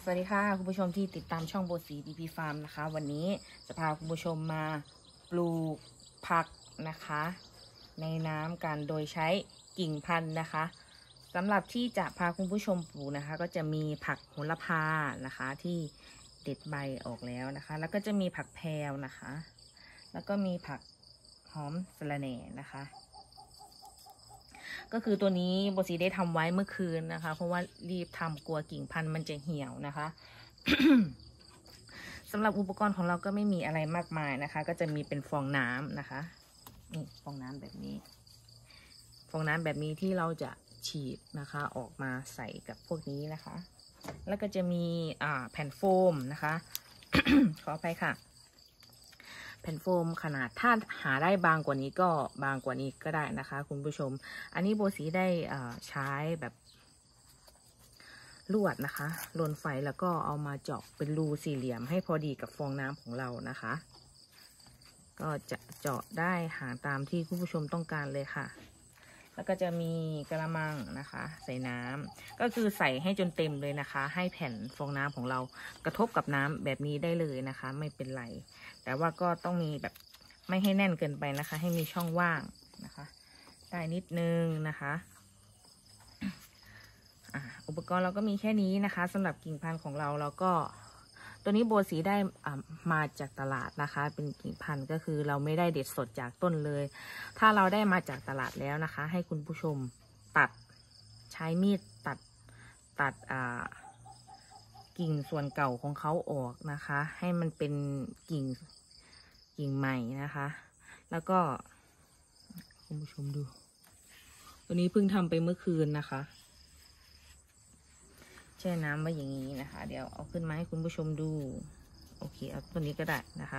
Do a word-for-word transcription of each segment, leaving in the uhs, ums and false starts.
สวัสดีค่ะคุณผู้ชมที่ติดตามช่องโบสีบีพีฟาร์มนะคะวันนี้จะพาคุณผู้ชมมาปลูกผักนะคะในน้ำกันโดยใช้กิ่งพันธุ์นะคะสำหรับที่จะพาคุณผู้ชมปลูกนะคะก็จะมีผักโหระพานะคะที่เด็ดใบออกแล้วนะคะแล้วก็จะมีผักแพรวนะคะแล้วก็มีผักหอมสะระแหน่นะคะก็คือตัวนี้โบสีได้ทำไว้เมื่อคืนนะคะเพราะว่ารีบทำกลัวกิ่งพันธุ์มันจะเหี่ยวนะคะ สำหรับอุปกรณ์ของเราก็ไม่มีอะไรมากมายนะคะก็จะมีเป็นฟองน้ำนะคะนี่ฟองน้ำแบบนี้ฟองน้ำแบบนี้ที่เราจะฉีดนะคะออกมาใส่กับพวกนี้นะคะแล้วก็จะมีอ่าแผ่นโฟมนะคะ ขออภัยค่ะแผ่นโฟมขนาดถ้าหาได้บางกว่านี้ก็บางกว่านี้ก็ได้นะคะคุณผู้ชมอันนี้โบสีได้ใช้แบบลวดนะคะลนไฟแล้วก็เอามาเจาะเป็นรูสี่เหลี่ยมให้พอดีกับฟองน้ำของเรานะคะก็จะเจาะได้หาตามที่คุณผู้ชมต้องการเลยค่ะแล้วก็จะมีกระมังนะคะใส่น้ำก็คือใส่ให้จนเต็มเลยนะคะให้แผ่นฟองน้ำของเรากระทบกับน้ำแบบนี้ได้เลยนะคะไม่เป็นไรแต่ว่าก็ต้องมีแบบไม่ให้แน่นเกินไปนะคะให้มีช่องว่างนะคะได้นิดนึงนะคะอ่าอุปกรณ์เราก็มีแค่นี้นะคะสำหรับกิ่งพันธุ์ของเราแล้วก็ตัวนี้โบสีได้มาจากตลาดนะคะเป็นกิ่งพันธุ์ก็คือเราไม่ได้เด็ดสดจากต้นเลยถ้าเราได้มาจากตลาดแล้วนะคะให้คุณผู้ชมตัดใช้มีดตัดตัดอ่ากิ่งส่วนเก่าของเขาออกนะคะให้มันเป็นกิ่งกิ่งใหม่นะคะแล้วก็คุณผู้ชมดูตัวนี้เพิ่งทำไปเมื่อคืนนะคะแช่น้ำไว้อย่างนี้นะคะเดี๋ยวเอาขึ้นมาให้คุณผู้ชมดูโอเคเอาตัวนี้ก็ได้นะคะ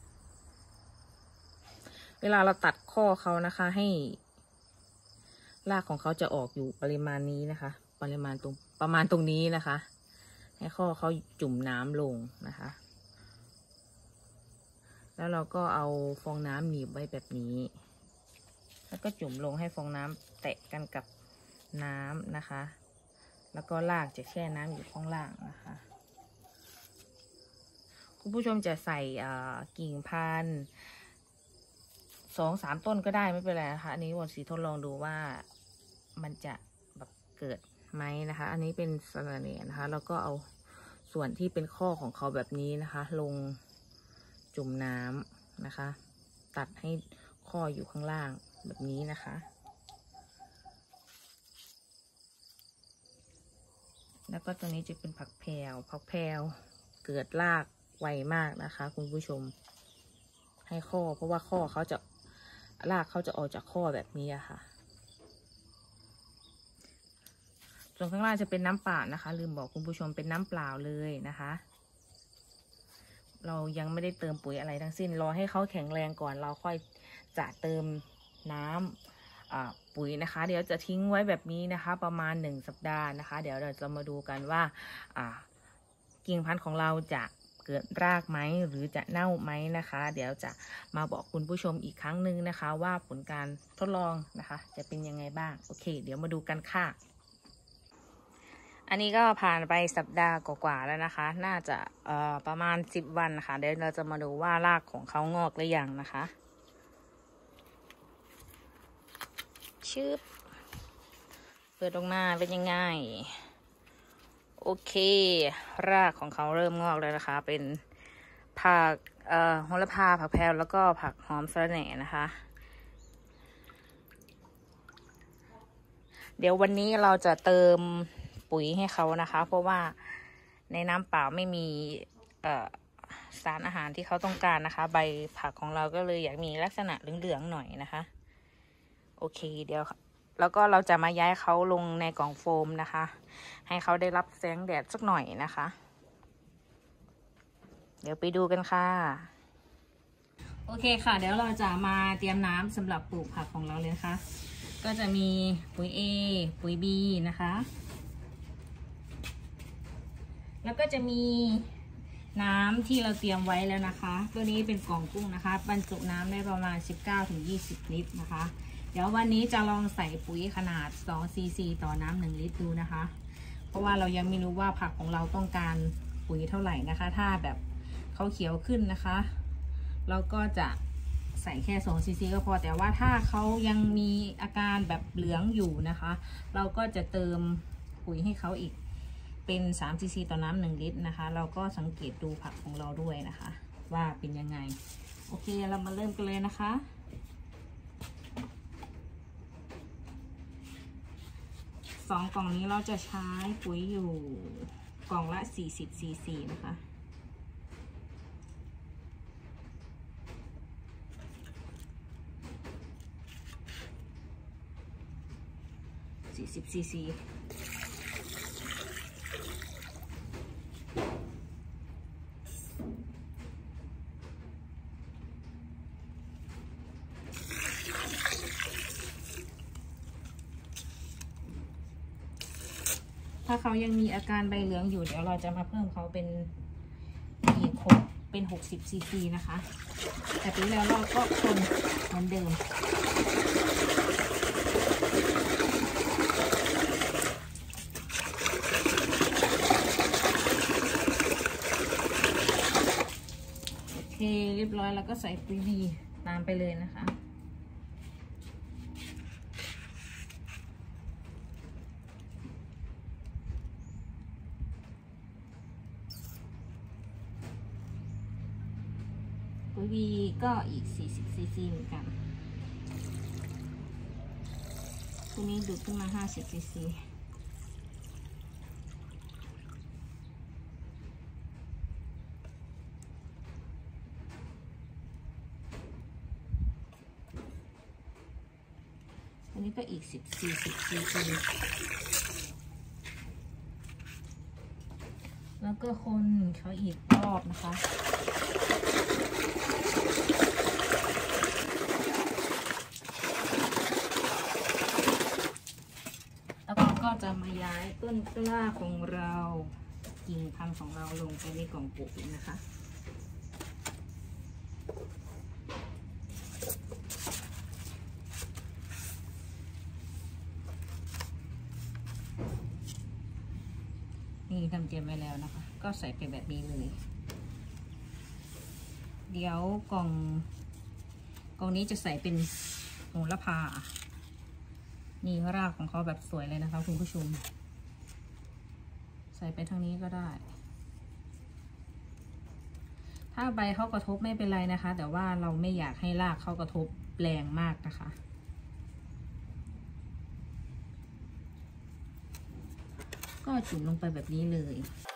เวลาเราตัดข้อเขานะคะให้รากของเขาจะออกอยู่ปริมาณนี้นะคะปริมาณตรงประมาณตรงนี้นะคะให้ข้อเขาจุ่มน้ำลงนะคะแล้วเราก็เอาฟองน้ำหนีบไว้แบบนี้แล้วก็จุ่มลงให้ฟองน้ำแตะกันกับน้ำนะคะแล้วก็รากจะแช่น้ำอยู่ข้างล่างนะคะคุณผู้ชมจะใส่กิ่งพันธุ์สองสามต้นก็ได้ไม่เป็นไรนะคะอันนี้วันสีทดลองดูว่ามันจะแบบเกิดไหมนะคะอันนี้เป็นสะระแหน่นะคะแล้วก็เอาส่วนที่เป็นข้อของเขาแบบนี้นะคะลงจุ่มน้ำนะคะตัดให้ข้ออยู่ข้างล่างแบบนี้นะคะแล้วก็ตัวนี้จะเป็นผักแพรวผักแพรวเกิดรากไวมากนะคะคุณผู้ชมให้ข้อเพราะว่าข้อเขาจะรากเขาจะออกจากข้อแบบนี้อะค่ะส่วนข้างล่างจะเป็นน้ำเปล่านะคะลืมบอกคุณผู้ชมเป็นน้ำเปล่าเลยนะคะเรายังไม่ได้เติมปุ๋ยอะไรทั้งสิ้นรอให้เขาแข็งแรงก่อนเราค่อยจะเติมน้ำปุ๋ยนะคะเดี๋ยวจะทิ้งไว้แบบนี้นะคะประมาณหนึ่งสัปดาห์นะคะเดี๋ยวเราจะมาดูกันว่ากิ่งพันธุ์ของเราจะเกิดรากไหมหรือจะเน่าไหมนะคะเดี๋ยวจะมาบอกคุณผู้ชมอีกครั้งหนึ่งนะคะว่าผลการทดลองนะคะจะเป็นยังไงบ้างโอเคเดี๋ยวมาดูกันค่ะอันนี้ก็ผ่านไปสัปดาห์กว่าๆแล้วนะคะน่าจะเอ่อประมาณสิบวันค่ะเดี๋ยวเราจะมาดูว่ารากของเขางอกหรือยังนะคะชืบเปิดออกมาเป็นยังไงโอเครากของเขาเริ่มงอกแล้วนะคะเป็นผักเอ่อโหระพาผักแพรวแล้วก็ผักหอมสะระแหน่นะคะเดี๋ยววันนี้เราจะเติมปุ๋ยให้เขานะคะเพราะว่าในน้ำเปล่าไม่มีเอ่อสารอาหารที่เขาต้องการนะคะใบผักของเราก็เลยอยากมีลักษณะเหลืองๆหน่อยนะคะโอเคเดี๋ยวแล้วก็เราจะมาย้ายเขาลงในกล่องโฟมนะคะให้เขาได้รับแสงแดดสักหน่อยนะคะเดี๋ยวไปดูกันค่ะโอเคค่ะเดี๋ยวเราจะมาเตรียมน้ำสำหรับปลูกผักของเราเลยนะคะก็จะมีปุ๋ย A ปุ๋ย B นะคะแล้วก็จะมีน้ำที่เราเตรียมไว้แล้วนะคะตัวนี้เป็นกล่องกุ้งนะคะบรรจุน้ำได้ประมาณ สิบเก้าถึงยี่สิบ ลิตรนะคะเดี๋ยววันนี้จะลองใส่ปุ๋ยขนาดสองซีซีต่อน้ำหนึ่งลิตรดูนะคะเพราะว่าเรายังไม่รู้ว่าผักของเราต้องการปุ๋ยเท่าไหร่นะคะถ้าแบบเขาเขียวขึ้นนะคะเราก็จะใส่แค่สองซีซีก็พอแต่ว่าถ้าเขายังมีอาการแบบเหลืองอยู่นะคะเราก็จะเติมปุ๋ยให้เขาอีกเป็นสามซีซีต่อน้ำหนึ่งลิตรนะคะเราก็สังเกตดูผักของเราด้วยนะคะว่าเป็นยังไงโอเคเรามาเริ่มกันเลยนะคะสองกล่องนี้เราจะใช้ปุ๋ยอยู่กล่องละสี่สิบซีซีนะคะสี่สิบซีซีถ้าเขายังมีอาการใบเหลืองอยู่เดี๋ยวเราจะมาเพิ่มเขาเป็นอีกหกเป็นหกสิบซีซีนะคะแต่ปีแล้วเราก็คนเหมือนเดิมโอเคเรียบร้อยแล้วก็ใส่ปุ๋ยดีตามไปเลยนะคะปุ๋ยวีก็อีกสี่สิบซีซีเหมือนกันตัวนี้ดูดขึ้นมาห้าสิบซีซีอันนี้ก็อีกสิบสี่สิบซีซีแล้วก็คนเขาอีกรอบนะคะก็จะมาย้ายต้นกล้าของเรากิ่งพันธุ์ของเราลงไปในกล่องปุ๋ยนะคะนี่ทำเตรียมไว้แล้วนะคะก็ใส่ไปแบบนี้เลยเดี๋ยวกล่องกล่องนี้จะใส่เป็นโหระพานี่รากของเขาแบบสวยเลยนะคะคุณผู้ชมใส่ไปทางนี้ก็ได้ถ้าใบเขากระทบไม่เป็นไรนะคะแต่ว่าเราไม่อยากให้รากเขากระทบแรงมากนะคะก็จุ่มลงไปแบบนี้เลย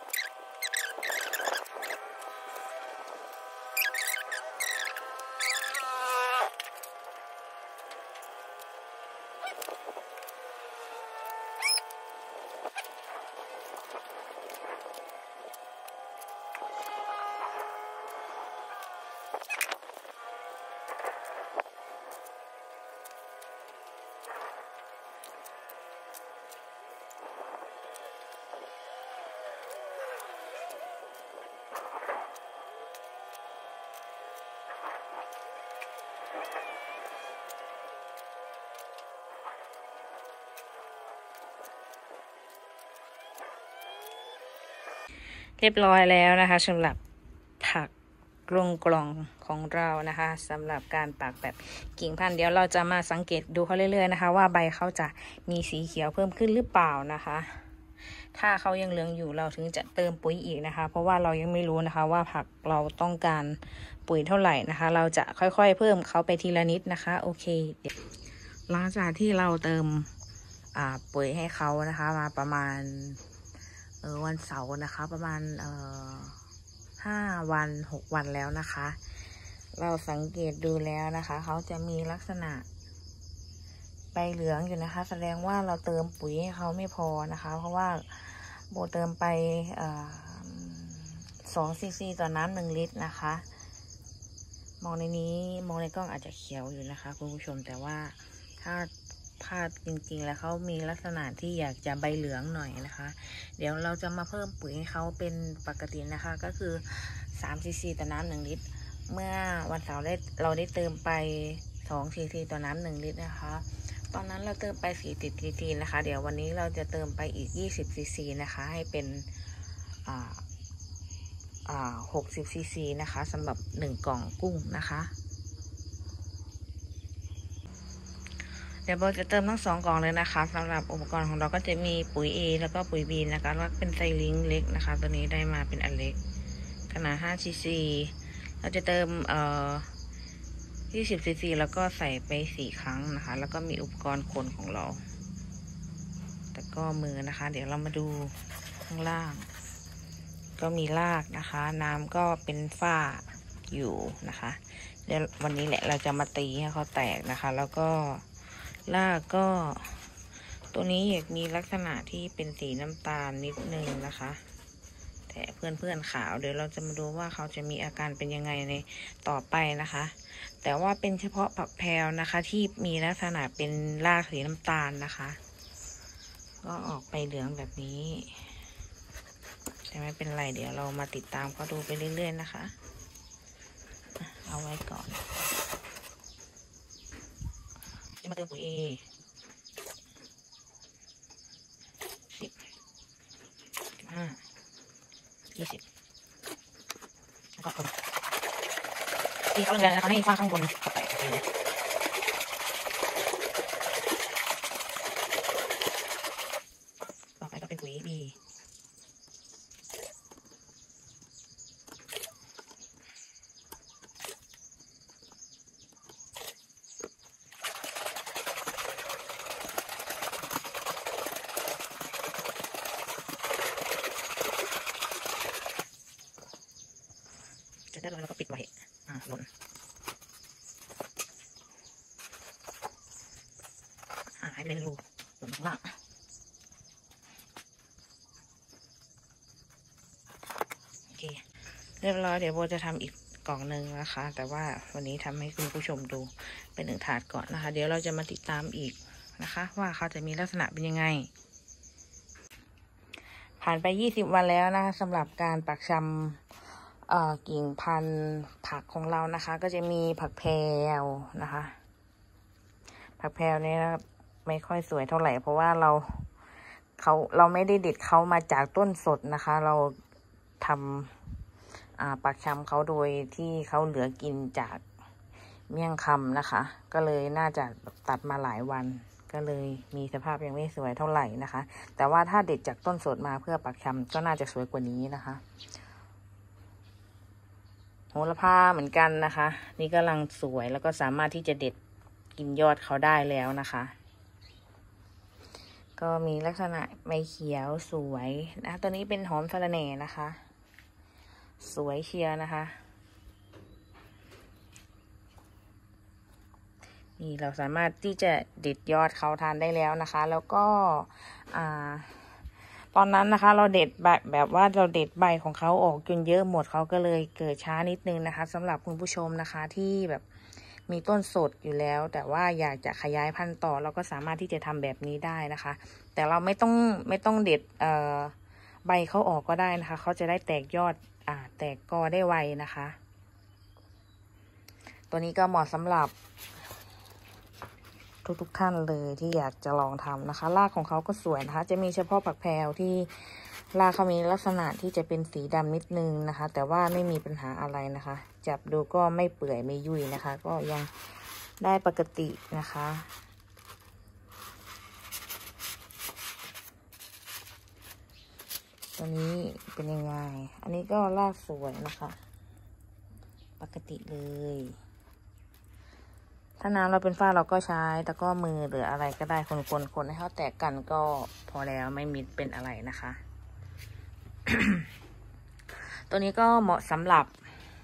เรียบร้อยแล้วนะคะสำหรับผักกรงกล่องของเรานะคะสำหรับการปักแบบกิ่งพันธุ์เดี๋ยวเราจะมาสังเกตดูเขาเรื่อยๆนะคะว่าใบเขาจะมีสีเขียวเพิ่มขึ้นหรือเปล่านะคะถ้าเขายังเหลืองอยู่เราถึงจะเติมปุ๋ยอีกนะคะเพราะว่าเรายังไม่รู้นะคะว่าผักเราต้องการปุ๋ยเท่าไหร่นะคะเราจะค่อยๆเพิ่มเขาไปทีละนิดนะคะโอเคหลังจากที่เราเติมอ่าปุ๋ยให้เขานะคะมาประมาณเออวันเสาร์นะคะประมาณเอ่อห้าวันหกวันแล้วนะคะเราสังเกตดูแล้วนะคะเขาจะมีลักษณะใบเหลืองอยู่นะคะแสดงว่าเราเติมปุ๋ยให้เขาไม่พอนะคะเพราะว่าโบเติมไปเอ่อสองซีซีต่อน้ำหนึ่งลิตรนะคะมองในนี้มองในกล้องอาจจะเขียวอยู่นะคะคุณผู้ชมแต่ว่าถ้าภาพจริงๆแล้วเขามีลักษณะที่อยากจะใบเหลืองหน่อยนะคะเดี๋ยวเราจะมาเพิ่มปุ๋ยให้เขาเป็นปกตินะคะก็คือสามซีซีต่อน้ำหนึ่งลิตรเมื่อวันเสาร์ได้เราได้เติมไปสองซีซีต่อน้ำหนึ่งลิตรนะคะตอนนั้นเราเติมไปสี่สิบซีซีนะคะเดี๋ยววันนี้เราจะเติมไปอีกยี่สิบซีซีนะคะให้เป็นอ่าอ่าหกสิบซีซีนะคะสำหรับหนึ่งกล่องกุ้งนะคะเดี๋ยวเราจะเติมทั้งสองกล่องเลยนะคะสำหรับอุปกรณ์ของเราก็จะมีปุ๋ย A แล้วก็ปุ๋ย B นะคะแล้วเป็นไซลิงเล็กนะคะตัวนี้ได้มาเป็นอันเล็กขนาดห้าซีซีเราจะเติมเอ่อยี่สิบซีซีแล้วก็ใส่ไปสี่ครั้งนะคะแล้วก็มีอุปกรณ์คนของเราแต่ก็มือนะคะเดี๋ยวเรามาดูข้างล่างก็มีรากนะคะน้ำก็เป็นฝ้าอยู่นะคะเดี๋ยววันนี้แหละเราจะมาตีให้เขาแตกนะคะแล้วก็รากก็ตัวนี้อยากมีลักษณะที่เป็นสีน้ำตาลนิดนึงนะคะแต่เพื่อนเพื่อนขาวเดี๋ยวเราจะมาดูว่าเขาจะมีอาการเป็นยังไงในต่อไปนะคะแต่ว่าเป็นเฉพาะผักแพรวนะคะที่มีลักษณะเป็นรากสีน้ำตาลนะคะก็ออกไปเหลืองแบบนี้แต่ไม่เป็นไรเดี๋ยวเรามาติดตามเขาดูไปเรื่อยๆนะคะเอาไว้ก่อนจะมาเติมปุ๋ย A สิบสิบห้ายี่สิบแล้วก็คนที่เขาเรียนนะคะให้ฟ้าข้างบนเข้าไปเลยต่อไปก็เป็นปุ๋ย Bจะได้แล้วก็ปิดไว้อ่าหล่นหายไปในรูหล่นข้างล่างโอเคเรียบร้อยเดี๋ยวโบจะทำอีกกล่องหนึ่งนะคะแต่ว่าวันนี้ทำให้คุณผู้ชมดูเป็นหนึ่งถาดก่อนนะคะเดี๋ยวเราจะมาติดตามอีกนะคะว่าเขาจะมีลักษณะเป็นยังไงผ่านไปยี่สิบวันแล้วนะคะสำหรับการปักชำกิ่งพันธุ์ผักของเรานะคะก็จะมีผักแพรวนะคะผักแพรวเนี่ยไม่ค่อยสวยเท่าไหร่เพราะว่าเราเขาเราไม่ได้เด็ดเขามาจากต้นสดนะคะเราทำปักชำเขาโดยที่เขาเหลือกินจากเมี่ยงคำนะคะก็เลยน่าจะตัดมาหลายวันก็เลยมีสภาพยังไม่สวยเท่าไหร่นะคะแต่ว่าถ้าเด็ดจากต้นสดมาเพื่อปักชำก็น่าจะสวยกว่านี้นะคะโหระพาเหมือนกันนะคะนี่กำลังสวยแล้วก็สามารถที่จะเด็ดกินยอดเขาได้แล้วนะคะก็มีลักษณะใบเขียวสวยนะตัวนี้เป็นหอมสะระแหน่นะคะสวยเชียร์นะคะนี่เราสามารถที่จะเด็ดยอดเขาทานได้แล้วนะคะแล้วก็อ่าตอนนั้นนะคะเราเด็ดแบบแบบว่าเราเด็ดใบของเขาออกจนเยอะหมดเขาก็เลยเกิดช้านิดนึงนะคะสำหรับคุณผู้ชมนะคะที่แบบมีต้นสดอยู่แล้วแต่ว่าอยากจะขยายพันธุ์ต่อเราก็สามารถที่จะทำแบบนี้ได้นะคะแต่เราไม่ต้องไม่ต้องเด็ดเอ่อใบเขาออกก็ได้นะคะเขาจะได้แตกยอดอ่าแตกกอได้ไวนะคะตัวนี้ก็เหมาะสำหรับทุกๆท่านเลยที่อยากจะลองทำนะคะรากของเขาก็สวยนะคะจะมีเฉพาะผักแพรวที่รากเขามีลักษณะที่จะเป็นสีดำนิดนึงนะคะแต่ว่าไม่มีปัญหาอะไรนะคะจับดูก็ไม่เปื่อยไม่ยุ่ยนะคะก็ยังได้ปกตินะคะตัวนี้เป็นยังไงอันนี้ก็รากสวยนะคะปกติเลยถ้าน้ำเราเป็นฝ้าเราก็ใช้แต่ก็มือหรืออะไรก็ได้คนๆคนให้เขาแตกกันก็พอแล้วไม่มีเป็นอะไรนะคะ ตัวนี้ก็เหมาะสำหรับ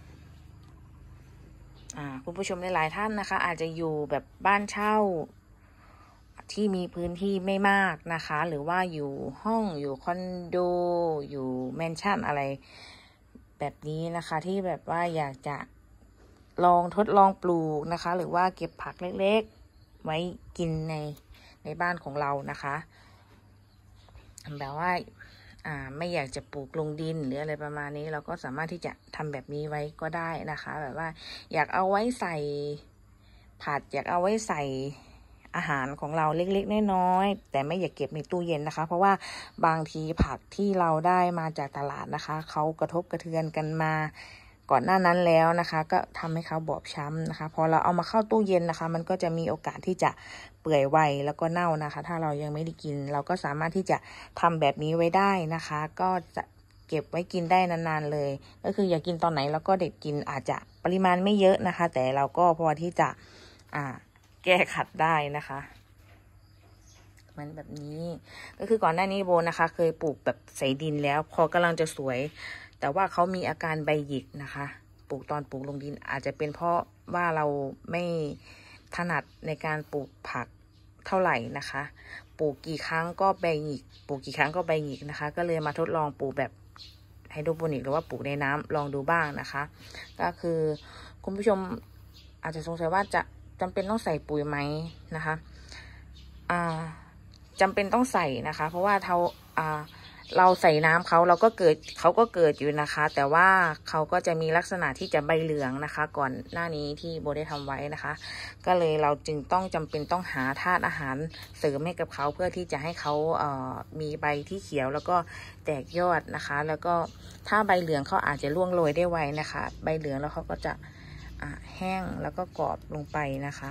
คุณผู้ชมหลายๆท่านนะคะอาจจะอยู่แบบบ้านเช่าที่มีพื้นที่ไม่มากนะคะหรือว่าอยู่ห้องอยู่คอนโดอยู่แมนชั่นอะไรแบบนี้นะคะที่แบบว่าอยากจะลองทดลองปลูกนะคะหรือว่าเก็บผักเล็กๆไว้กินในในบ้านของเรานะคะแบบว่าอ่าไม่อยากจะปลูกลงดินหรืออะไรประมาณนี้เราก็สามารถที่จะทำแบบนี้ไว้ก็ได้นะคะแบบว่าอยากเอาไว้ใส่ผัดอยากเอาไว้ใส่อาหารของเราเล็กๆน้อยๆแต่ไม่อยากเก็บในตู้เย็นนะคะเพราะว่าบางทีผักที่เราได้มาจากตลาดนะคะเขากระทบกระเทือนกันมาก่อนหน้านั้นแล้วนะคะก็ทำให้เขาบอบช้ำนะคะพอเราเอามาเข้าตู้เย็นนะคะมันก็จะมีโอกาสที่จะเปื่อยไวแล้วก็เน่านะคะถ้าเรายังไม่ได้กินเราก็สามารถที่จะทำแบบนี้ไว้ได้นะคะก็จะเก็บไว้กินได้นานๆเลยก็คืออยากกินตอนไหนแล้วก็เด็ดกินอาจจะปริมาณไม่เยอะนะคะแต่เราก็พอที่จะอ่าแก้ขัดได้นะคะเหมือนแบบนี้ก็คือก่อนหน้านี้โบนะคะเคยปลูกแบบใส่ดินแล้วพอกำลังจะสวยแต่ว่าเขามีอาการใบหยิกนะคะปลูกตอนปลูกลงดินอาจจะเป็นเพราะว่าเราไม่ถนัดในการปลูกผักเท่าไหร่นะคะปลูกกี่ครั้งก็ใบหยิกปลูกกี่ครั้งก็ใบหยิกนะคะก็เลยมาทดลองปลูกแบบไฮโดรโปนิกหรือว่าปลูกในน้ำลองดูบ้างนะคะก็คือคุณผู้ชมอาจจะสงสัยว่าจะจำเป็นต้องใส่ปุ๋ยไหมนะคะอ่าจำเป็นต้องใส่นะคะเพราะว่าเราอ่าเราใส่น้ำเขาเราก็เกิดเขาก็เกิดอยู่นะคะแต่ว่าเขาก็จะมีลักษณะที่จะใบเหลืองนะคะก่อนหน้านี้ที่โบได้ทำไว้นะคะก็เลยเราจึงต้องจำเป็นต้องหาธาตุอาหารเสริมให้กับเขาเพื่อที่จะให้เขาเอ่อมีใบที่เขียวแล้วก็แตกยอดนะคะแล้วก็ถ้าใบเหลืองเขาอาจจะร่วงโรยได้ไวนะคะใบเหลืองแล้วเขาก็จะอ่าแห้งแล้วก็กรอบลงไปนะคะ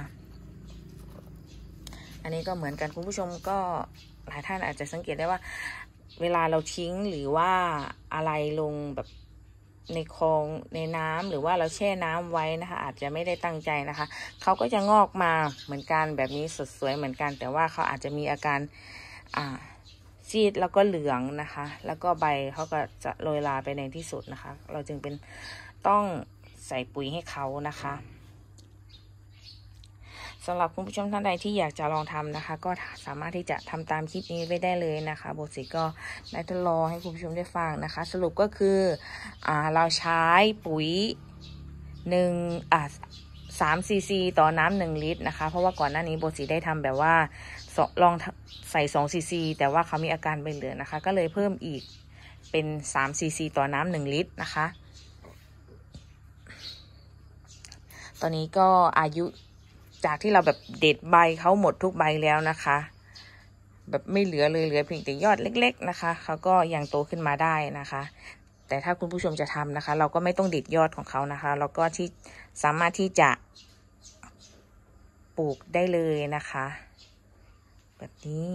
อันนี้ก็เหมือนกันคุณผู้ชมก็หลายท่านอาจจะสังเกตได้ว่าเวลาเราทิ้งหรือว่าอะไรลงแบบในคลองในน้ำหรือว่าเราแช่น้ำไว้นะคะอาจจะไม่ได้ตั้งใจนะคะเขาก็จะงอกมาเหมือนกันแบบนี้สดสวยเหมือนกันแต่ว่าเขาอาจจะมีอาการอ่าซีดแล้วก็เหลืองนะคะแล้วก็ใบเขาก็จะโรยลาไปในที่สุดนะคะเราจึงเป็นต้องใส่ปุ๋ยให้เขานะคะสำหรับคุณผู้ชมท่านใดที่อยากจะลองทำนะคะก็สามารถที่จะทำตามคลิปนี้ไว้ได้เลยนะคะโบสิก็ได้ทดลองให้คุณผู้ชมได้ฟังนะคะสรุปก็คืออ่าเราใช้ปุ๋ยหนึ่งอ่าสามซีซีต่อน้ำหนึ่งลิตรนะคะเพราะว่าก่อนหน้านี้โบสิได้ทำแบบว่าลองใส่สองซีซีแต่ว่าเขามีอาการใบเหลืองนะคะก็เลยเพิ่มอีกเป็นสามซีซีต่อน้ำหนึ่งลิตรนะคะตอนนี้ก็อายุจากที่เราแบบเด็ดใบเขาหมดทุกใบแล้วนะคะแบบไม่เหลือเลยเหลือเพียงแต่ยอดเล็กๆนะคะเขาก็ยังโตขึ้นมาได้นะคะแต่ถ้าคุณผู้ชมจะทำนะคะเราก็ไม่ต้องเด็ดยอดของเขานะคะเราก็ที่สามารถที่จะปลูกได้เลยนะคะแบบนี้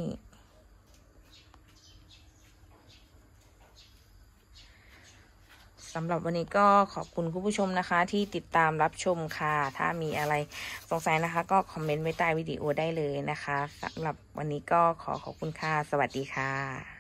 สำหรับวันนี้ก็ขอบคุณคุณผู้ชมนะคะที่ติดตามรับชมค่ะถ้ามีอะไรสงสัยนะคะก็คอมเมนต์ไว้ใต้วิดีโอได้เลยนะคะสำหรับวันนี้ก็ขอขอบคุณค่ะสวัสดีค่ะ